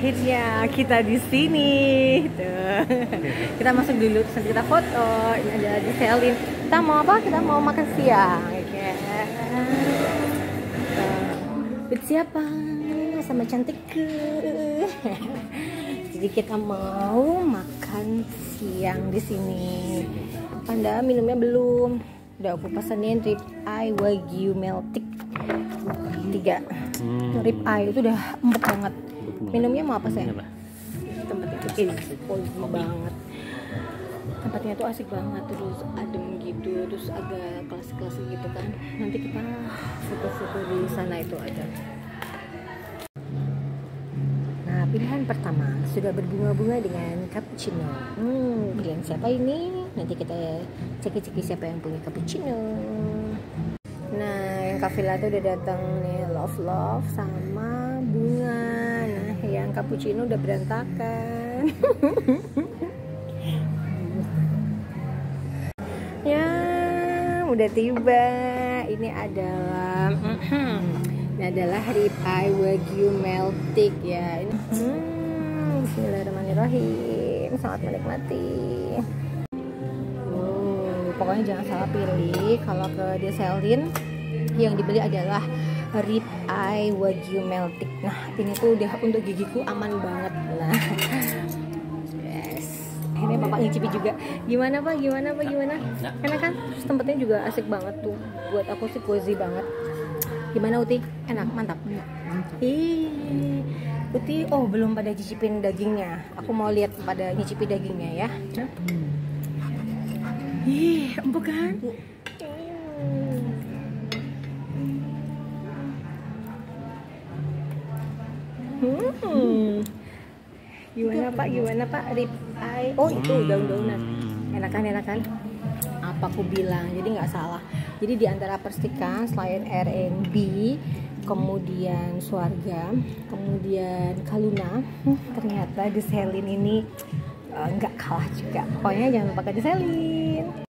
Akhirnya kita di sini. Tuh. Kita masuk dulu, terus kita foto. Ini ada diselin. Kita mau apa? Kita mau makan siang. With siapa? Sama cantikku. Jadi kita mau makan siang di sini. Panda minumnya belum. Udah aku pesenin rib eye wagyu meltik 3. Rib eye itu udah empuk banget. Minumnya mau apa sih? Tempatnya tuh cozy banget. Tempatnya tuh asik banget, terus adem gitu, terus agak klasik-klasik gitu kan. Nanti kita foto-foto di sana itu ada. Nah, pilihan pertama sudah berbunga-bunga dengan cappuccino. Pilihan siapa ini? Nanti kita ceki-ceki siapa yang punya cappuccino. Nah, yang cafe latte udah datang nih, love sama bunga. Nah, yang cappuccino udah berantakan. Ya, udah tiba. Ini adalah rib eye wagyu meltik ya. Ini bismillahirrahmanirrahim. Selamat menikmati. Pokoknya jangan salah pilih kalau ke Deselin. Yang dibeli adalah rib eye wagyu meltik. Nah, ini tuh udah untuk gigiku aman banget. Nah, yes. Akhirnya bapak ngicipi juga. Gimana pak? Enak kan? Terus tempatnya juga asik banget tuh. Buat aku sih cozy banget. Gimana Uti? Enak, mantap. Uti, belum pada cicipin dagingnya. Aku mau lihat pada nyicipi dagingnya ya. Empuk kan? Gimana pak? Rib eye. Oh itu daun-daunan. Enakan. Apa aku bilang? Jadi nggak salah. Jadi di antara persikan selain R&B, kemudian Swarga, kemudian Kaluna, ternyata Deselin ini nggak kalah juga. Pokoknya jangan lupa ke Deselin.